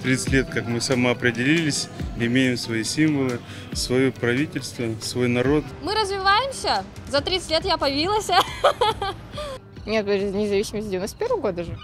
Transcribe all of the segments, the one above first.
30 лет, как мы самоопределились, имеем свои символы, свое правительство, свой народ. Мы развиваемся. За 30 лет я появилась. Нет, независимость 91 года же.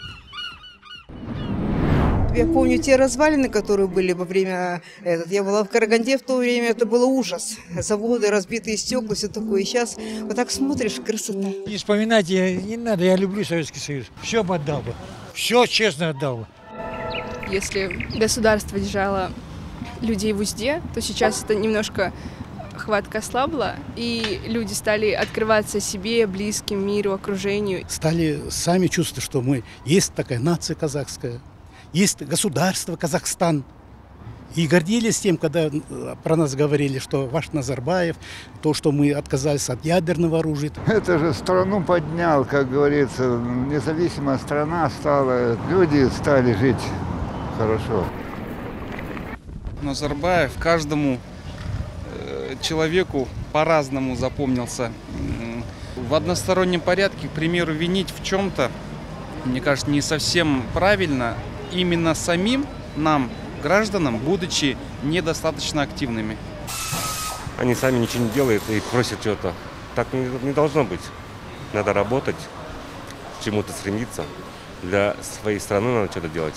Я помню те развалины, которые были во время Я была в Караганде в то время, это было ужас. Заводы, разбитые стекла, все такое. И сейчас вот так смотришь, красота. Не вспоминать не надо, я люблю Советский Союз. Все бы отдал бы, все честно отдал бы. Если государство держало людей в узде, то сейчас это немножко хватка ослабла, и люди стали открываться себе, близким, миру, окружению. Стали сами чувствовать, что мы есть такая нация казахская, есть государство Казахстан. И гордились тем, когда про нас говорили, что ваш Назарбаев, то, что мы отказались от ядерного оружия. Это же страну поднял, как говорится, независимая страна стала, люди стали жить хорошо. Назарбаев каждому человеку по-разному запомнился. В одностороннем порядке, к примеру, винить в чем-то, мне кажется, не совсем правильно именно самим нам, гражданам, будучи недостаточно активными. Они сами ничего не делают и просят чего-то. Так не должно быть. Надо работать, к чему-то стремиться. Для своей страны надо что-то делать.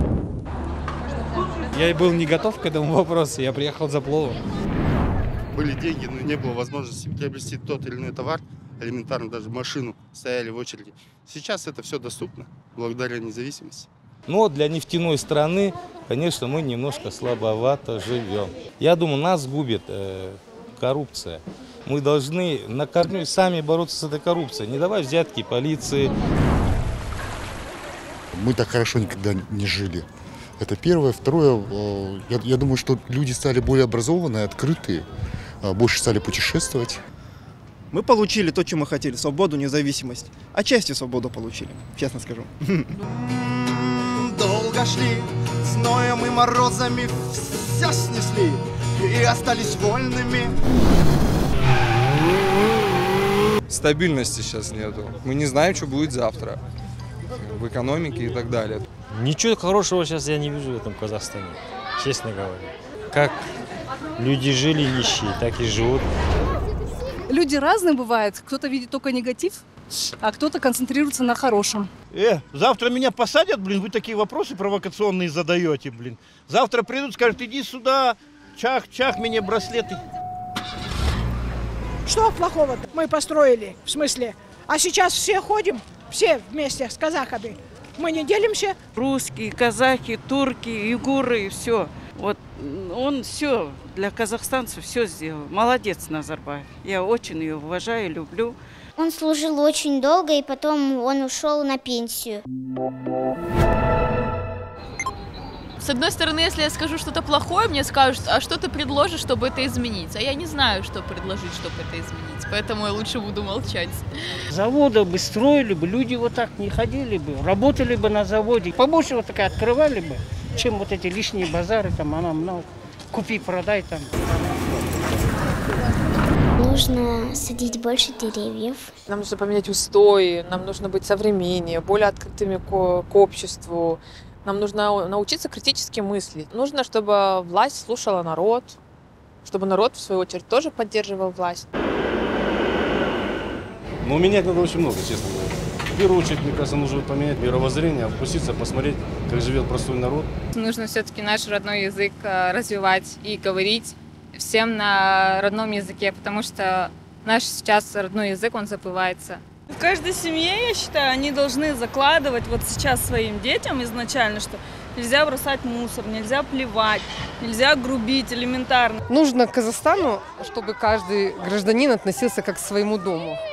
Я был не готов к этому вопросу, я приехал за пловом. Были деньги, но не было возможности приобрести тот или иной товар, элементарно даже машину, стояли в очереди. Сейчас это все доступно, благодаря независимости. Но для нефтяной страны, конечно, мы немножко слабовато живем. Я думаю, нас губит коррупция. Мы должны на корню сами бороться с этой коррупцией, не давать взятки полиции. Мы так хорошо никогда не жили. Это первое. Второе, я думаю, что люди стали более образованные, открытые, больше стали путешествовать. Мы получили то, что мы хотели, свободу, независимость. Отчасти свободу получили, честно скажу. Долго шли, зноем и морозами все снесли и остались вольными. Стабильности сейчас нету. Мы не знаем, что будет завтра в экономике и так далее. Ничего хорошего сейчас я не вижу в этом Казахстане, честно говоря. Как люди жили нищие, так и живут. Люди разные бывают. Кто-то видит только негатив, а кто-то концентрируется на хорошем. Завтра меня посадят, блин, вы такие вопросы провокационные задаете, блин. Завтра придут, скажут, иди сюда, чах, мне браслеты. Что плохого-то мы построили, в смысле? А сейчас все ходим, все вместе с казахами. Мы не делимся. Русские, казахи, турки, югуры, все. Вот он все для казахстанцев все сделал. Молодец Назарбаев. Я очень ее уважаю, люблю. Он служил очень долго, и потом он ушел на пенсию. С одной стороны, если я скажу что-то плохое, мне скажут, а что ты предложишь, чтобы это изменить? А я не знаю, что предложить, чтобы это изменить, поэтому я лучше буду молчать. Заводы бы строили бы, люди вот так не ходили бы, работали бы на заводе. Побольше вот так открывали бы, чем вот эти лишние базары, там, она много, купи, продай там. Нужно садить больше деревьев. Нам нужно поменять устои, нам нужно быть современнее, более открытыми к обществу. Нам нужно научиться критически мыслить. Нужно, чтобы власть слушала народ, чтобы народ, в свою очередь, тоже поддерживал власть. Но менять надо очень много, честно говоря. В первую очередь, мне кажется, нужно поменять мировоззрение, опуститься, посмотреть, как живет простой народ. Нужно все-таки наш родной язык развивать и говорить всем на родном языке, потому что наш сейчас родной язык, он забывается. В каждой семье, я считаю, они должны закладывать вот сейчас своим детям изначально, что нельзя бросать мусор, нельзя плевать, нельзя грубить элементарно. Нужно к Казахстану, чтобы каждый гражданин относился как к своему дому.